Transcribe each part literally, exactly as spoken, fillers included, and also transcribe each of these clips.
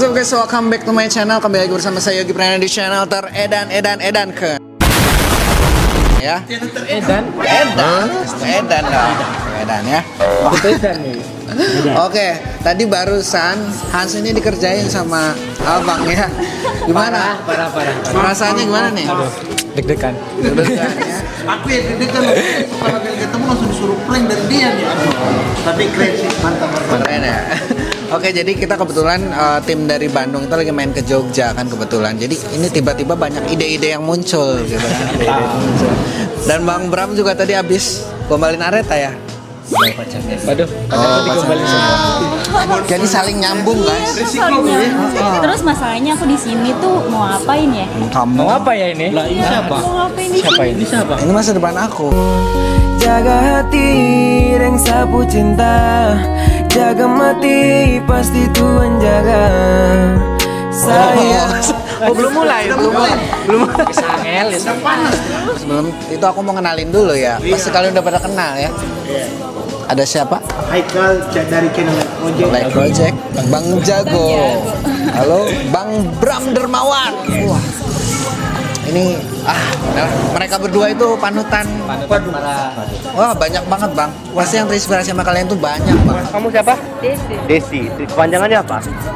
up guys, welcome back to my channel. Kembali lagi bersama saya Yogi Prananda di channel teredan edan edan ke ya. Edan, edan, edan dong, edan ya. Oke, tadi barusan Hans ini dikerjain sama abang ya. Gimana? Parah, parah, parah. Perasaannya gimana nih? Deg-degan. Deg-degan ya. Aku yang deg-degan kalau kali ketemu langsung disuruh prank dari dia nih. Tapi keren sih, mantap mantap. Keren ya. Oke, jadi kita kebetulan uh, tim dari Bandung itu lagi main ke Jogja kan kebetulan. Jadi ini tiba-tiba banyak ide-ide yang muncul gitu kan. Ide-ide yang muncul. Dan Bang Bram juga tadi habis gombalin Areta ya. Waduh, oh, digombalin semua. Jadi saling nyambung guys. Saling nyambung. Terus masalahnya aku di sini tuh mau ngapain ya? Kamu Mau apa ya ini? Lah ini siapa? Mau ngapain di Siapa sini? ini? Siapa? Ini masa depan aku. Jaga hati, reng sapu cinta. Jaga mati, pasti Tuhan jaga. Saya Oh, belum mulai, belum mulai. Belum mulai. Sangel, ya Panas. Sebelum itu aku mau kenalin dulu ya. Pasti kalian udah pada kenal ya. Ada siapa? Haikal dari channel Light Project. Light Project, Bang Jago. Halo, Bang Bram Dermawan. Wah. Ini ah, udahlah. Mereka berdua itu panutan. Panutan para. Wah, banyak banget, Bang. Pasti yang terinspirasi sama kalian tuh banyak, Bang. Kamu siapa? Desi. Desi. Kepanjangannya apa?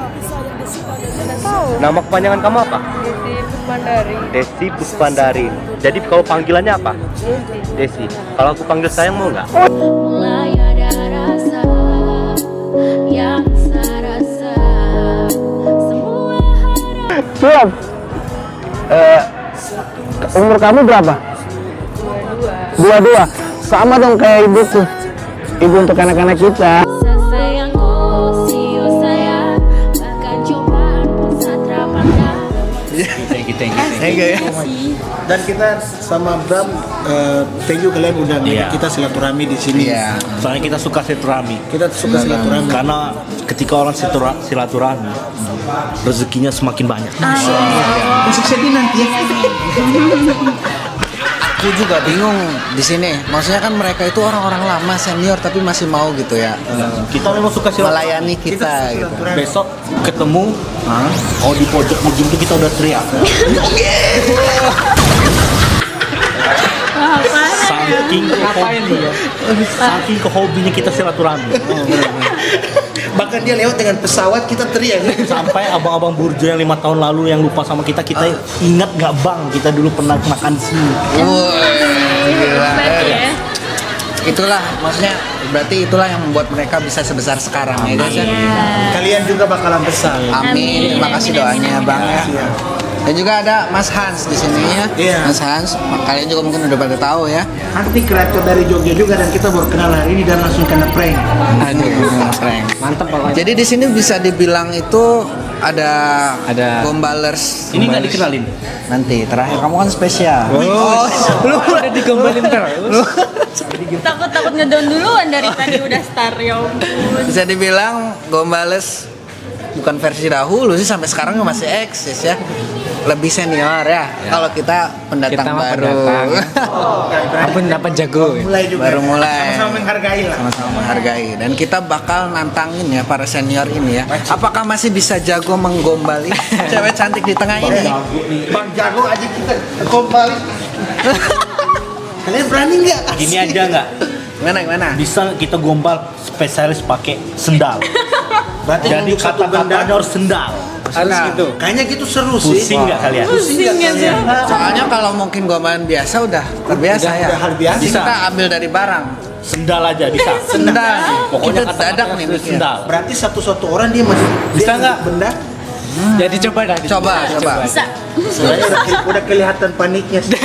Tahu. Nama kepanjangan kamu apa? Desi Puspandari. Desi Puspandari. Jadi kalau panggilannya apa? Desi. Desi. Kalau aku panggil sayang mau nggak? Mulai ada rasa yang saya rasa. Semua harap Belum. Eh, umur kamu berapa? dua-dua. Dua-dua. Sama dong kayak ibuku. Ibu untuk anak-anak kita. Sayangku, siu sayang. Bahkan cobaan pun satra pandang. Thank you, thank you, thank Thank you ya. Dan kita sama Bram, eh, thank you kalian udah ngajak Iya. kita silaturahmi di sini. Iya. Soalnya kita suka silaturahmi. Kita suka silaturahmi. Karena ketika orang silatura- silaturahmi, rezekinya semakin banyak. Musik sedih nanti ya. Aku juga bingung di sini. Maksudnya kan mereka itu orang-orang lama senior tapi masih mau gitu ya. Kita memang suka silaturahmi. Melayani kita gitu. Besok ketemu, oh di pojok ujung itu kita udah teriak. Wah, parah. Saking kehobi, saking kehobinya kita silaturahmi. Bahkan dia lewat dengan pesawat kita teriak. Sampai abang-abang burjo yang lima tahun lalu yang lupa sama kita, kita ingat nggak bang? Kita dulu pernah makan di sini. Woi, gila. Hebat ya. Itulah maksudnya berarti itulah yang membuat mereka bisa sebesar sekarang ya guys ya. Kalian juga bakalan besar. Amin. Terima kasih doanya Bang ya. Dan juga ada Mas Hans di sini ya. Iya. Mas Hans, kalian juga mungkin udah pada tahu ya. Nanti kreator dari Jogja juga dan kita baru kenal hari ini dan langsung kena prank. Aduh, prank. Mantap pokoknya. Jadi di sini bisa dibilang itu ada Ada- gombalers. Ini nggak dikenalin. Nanti terakhir kamu kan spesial. Oh, lu udah digombalin terus. Takut-takut ngedown duluan dari tadi udah star ya ampun. Bisa dibilang gombalers bukan versi dahulu sih, sampai sekarang masih eksis ya. Lebih senior ya. Kalau kita pendatang Kita mah baru. pendatang. Ampun dapat jago. Mulai juga. Baru mulai. Sama-sama menghargai lah. Sama-sama menghargai. Dan kita bakal nantangin ya para senior ini ya. Apakah masih bisa jago menggombali cewek cantik di tengah ini? Bang Jago aja kita kembali. Kalian berani nggak? Gini aja nggak? Gimana gimana? Bisa kita gombal spesialis pakai sendal. Berarti Jadi untuk satu benda kata-katanya harus sendal. Nah, gitu. Kayaknya gitu seru sih. Pusing nggak kalian? Pusing nggak kalian? soalnya kalau mungkin gombalan biasa udah terbiasa Udah- ya. udah hal biasa. Bisa kita ambil dari barang. Sendal aja bisa. Sendal. Pokoknya Kita kata-kata dadak nih harus mikir. sendal. Berarti satu-satu orang dia masih Bisa dia nggak? benda. Jadi coba dah. Coba, coba. Bisa. Sebenarnya udah, ke- udah kelihatan paniknya. sih.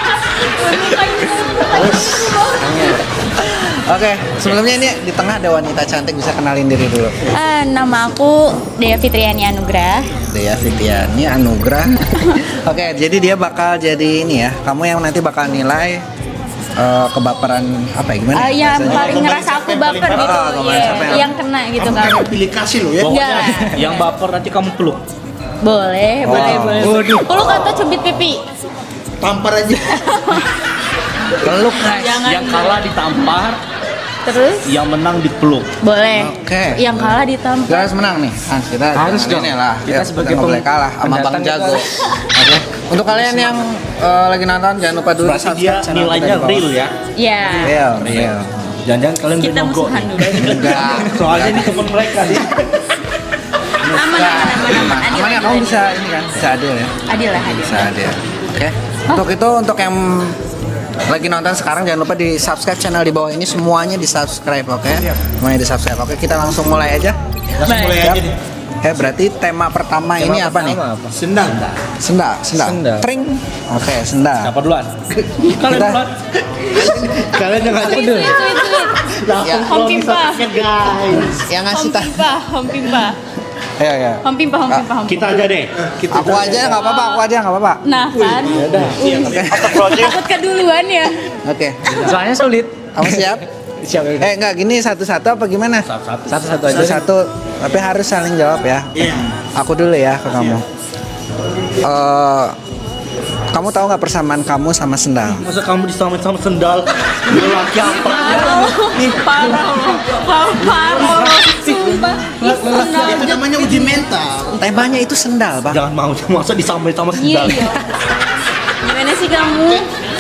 Oke, sebelumnya ini di tengah ada wanita cantik, bisa kenalin diri dulu. Ah, nama aku Dea Fitriani Anugrah. Dea Fitriani Anugrah. Oke, jadi dia bakal jadi ini ya. Kamu yang nanti bakal nilai eh, kebaperan apa ya gimana? Ah, yang bahasanya? paling ngerasa aku baper gitu, Oh, kemarin iya. siapa yang- Yang kena gitu Kamu kan. kayak pilih kasih lo ya. Pokoknya Enggak. yang baper nanti kamu peluk. Boleh, boleh, Wow. boleh. Peluk atau cubit pipi? Tampar aja. Peluk guys. Jangan. Yang kalah ditampar, Terus Yang menang dipeluk. boleh. Oke. Yang kalah ditampar. Kita harus menang nih. Hans, kita Harus jangan dong. ini lah. Kita Ya, sebagai nggak boleh pem- kalah sama Bang pendatang Jago. kita. Oke. Untuk kalian yang eh, lagi nonton jangan lupa dulu Berarti dia channel nilainya kita di bawah. real ya. Iya. Real, real. Jangan-jangan kalian Kita udah nyogok. musuhan dulu. Enggak. Soalnya ini teman mereka nih. Aman, aman, aman, aman. Adil, Aman ya, adil, kamu adil. bisa ini kan, bisa adil ya. Adil lah, adil. Bisa adil. Oke. Untuk itu untuk yang lagi nonton sekarang jangan lupa di subscribe channel di bawah ini, semuanya di subscribe, oke? Semuanya di subscribe. Oke, kita langsung mulai aja. Langsung mulai Siap? aja nih. Eh berarti tema pertama ini apa nih? Pertama apa? Sendal. Sendal, sendal. Sendal. Tring. Oke, sendal. Siapa duluan? Kalian Kita- duluan. Kalian yang ngajak Sweet, sweet, sweet, sweet. langsung Hom Pimpa. guys. Yang Hom ngasih tahu. Pimpa, Hom Pimpa. Ya, ya. Hom Pimpa, Hom Pimpa, Hom Pimpa. Kita aja deh. Aku aja nggak apa-apa, aku aja nggak apa-apa. Nah kan, takut keduluan ya. Oke. Soalnya sulit. Kamu siap? Siap. Eh enggak gini satu-satu apa gimana? Satu-satu aja. Satu-satu, tapi harus saling jawab ya. Iya. Aku dulu ya ke kamu. Eh, kamu tahu nggak persamaan kamu sama sendal? Masa kamu disamain sama sendal? Lelaki apa? Parah, parah, parah, parah, sumpah. Ih, sendal. Itu namanya uji mental. Temanya itu sendal, Bang. Jangan mau, masa disamain sama Iya, sendal? iya. Gimana sih kamu?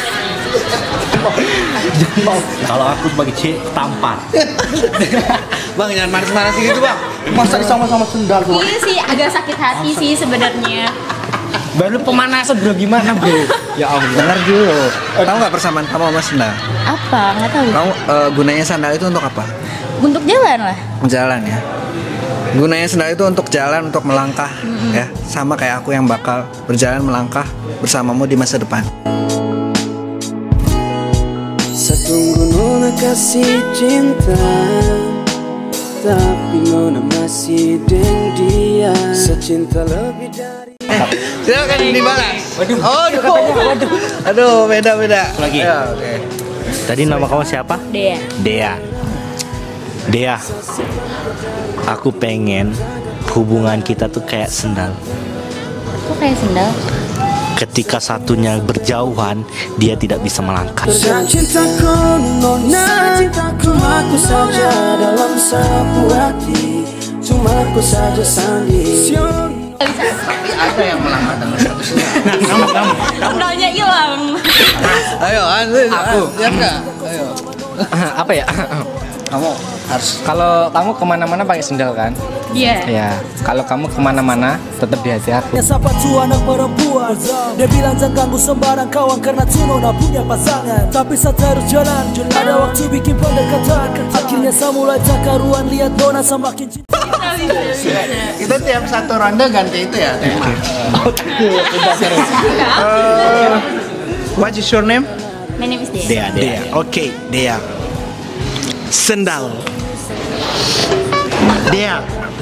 Jangan mau. Kalau aku sebagai C, tampar. Bang, jangan manas-manas gitu, Bang. Masa disamain sama sendal? Bro? Iya sih, agak sakit hati sih sebenarnya. Baru pemanasan bro, gimana bro? Ya Allah. Bener dulu. Tahu nggak persamaan kamu sama sendal? Apa? Nggak tahu. Kamu eh, gunanya sandal itu untuk apa? Untuk jalan lah. Jalan ya. Gunanya sendal itu untuk jalan, untuk melangkah, ya. Sama kayak aku yang bakal berjalan melangkah bersamamu di masa depan. Setunggu nona kasih cinta, tapi nona masih deng dia. Secinta lebih dari Silakan dibalas. Waduh. Oh, aduh, katanya waduh. Aduh, beda-beda. Lagi. Ya, oke. Tadi nama kamu siapa? Dea. Dea. Dea. Aku pengen hubungan kita tuh kayak sendal. Kok kayak sendal? Ketika satunya berjauhan, dia tidak bisa melangkah. Terjang cintaku nona, cuma aku saja dalam sapu hati, cuma aku saja sandi. Tapi ada yang melangkah dengan satu sendal. Kamu, kamu. Sendalnya hilang. Ayo, Andre. Aku. Siap nggak? Ayo. Apa ya? Kamu harus. Kalau kamu kemana-mana pakai sendal kan? Iya. Ya. Kalau kamu kemana-mana tetap di hati aku. Ya siapa tuh anak perempuan, dia bilang jangan ganggu sembarang kawan karena tuh nona punya pasangan. Tapi saya terus jalan, ada waktu bikin pendekatan. Akhirnya saya mulai tak karuan lihat nona semakin cinta. Kita tiap satu ronde ganti itu ya tema. Eh, what is your name? My name is Dea. Dea, Dea. Oke, Dea. Sendal. Dea.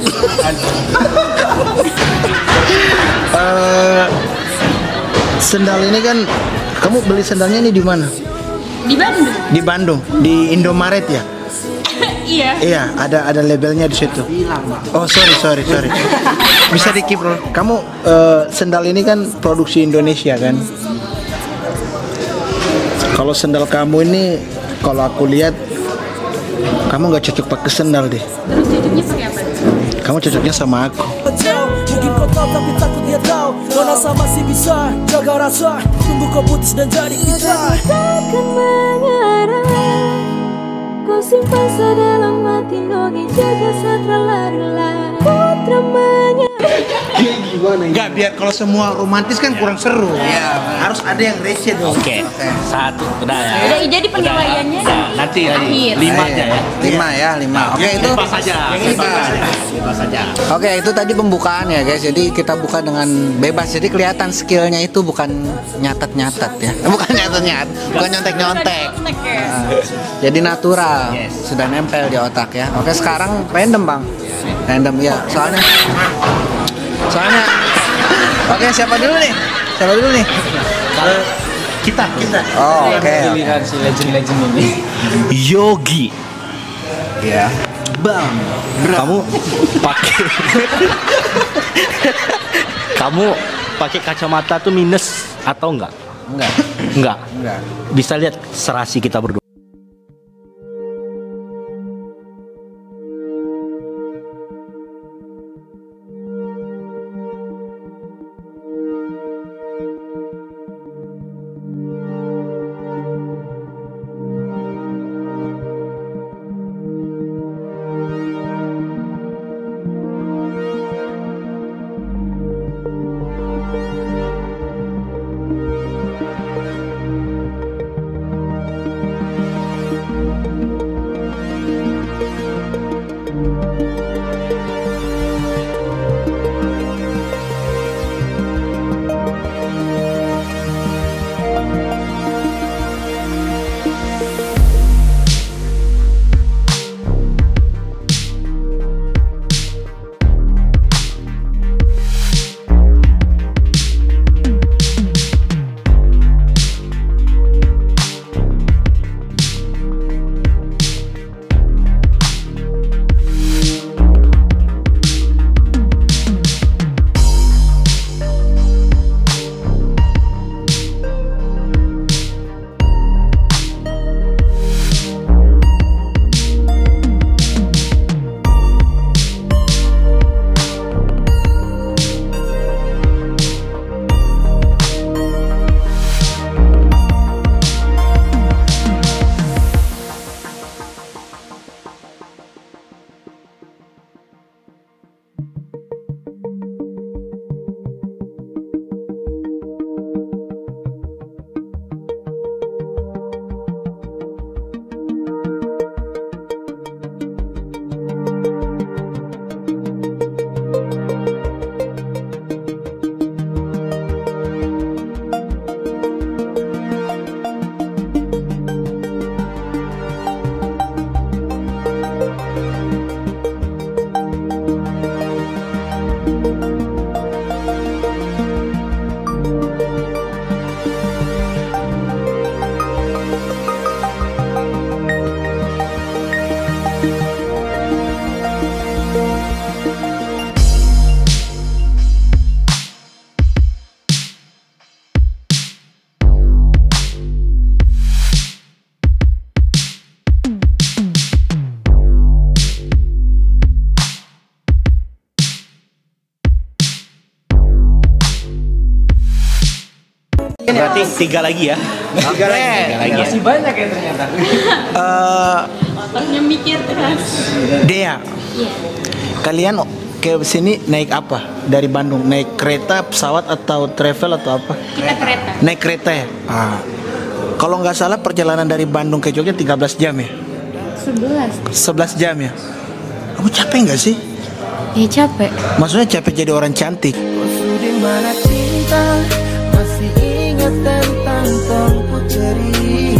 Eh, sendal ini kan kamu beli sendalnya ini di mana? Di Bandung. Di Bandung, di Indomaret ya? Iya. Iya, ada ada labelnya di situ. Oh, sorry, sorry, sorry. Bisa di keep. Kamu eh, sendal ini kan produksi Indonesia kan? Kalau sendal kamu ini, kalau aku lihat, kamu nggak cocok pakai sendal deh. Terus cocoknya pakai apa? Kamu cocoknya sama aku. Jauh, mungkin kau tahu tapi takut dia tahu. Nona sama masih bisa jaga rasa, tunggu kau putus dan jadi kita. Takkan mengarah, kau simpan sedalam hati nogi jaga satra lari-lari. Putra menyerah. Enggak, biar kalau semua romantis kan kurang seru. Iya, harus ada yang receh dong. Oke. Satu, udah ya. Udah, jadi penilaiannya Udah, nanti nanti akhir. lima aja ya. Lima ya, lima. Oke, itu. Bebas saja. Bebas saja. Bebas saja. Oke, itu tadi pembukaan ya guys. Jadi kita buka dengan bebas. Jadi kelihatan skillnya itu bukan nyatet-nyatet ya. Eh, Bukan nyatet-nyatet, bukan nyontek-nyontek. Nah, jadi natural, sudah nempel di otak ya. Oke, sekarang random bang. Random ya. Soalnya, soalnya. Oke, siapa dulu nih? Siapa dulu nih? Kalau kita, kita. Oh, oke. Pilihan si legend-legend ini. Yogi. Ya. Bang, kamu pakai kamu pakai kacamata tuh minus atau enggak? Enggak. Enggak. Enggak. Bisa lihat serasi kita berdua. Berarti tiga lagi ya. Tiga lagi. Tiga lagi ya. Masih banyak ya ternyata. Eh, Otaknya mikir keras. Dea, Iya. kalian ke sini naik apa? Dari Bandung naik kereta, pesawat atau travel atau apa? Kita kereta. Naik kereta ya. Ah. Kalau nggak salah perjalanan dari Bandung ke Jogja tiga belas jam ya. Sebelas. sebelas jam ya. Kamu capek nggak sih? Ya capek. Maksudnya capek jadi orang cantik. Di mana cinta masih ingat tentang tempuh ceria.